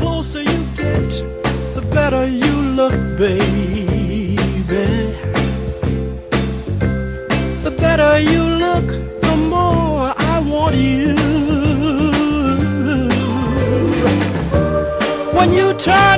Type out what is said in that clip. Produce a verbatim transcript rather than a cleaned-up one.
closer you get, the better you look, baby. The better you look, the more I want you. When you turn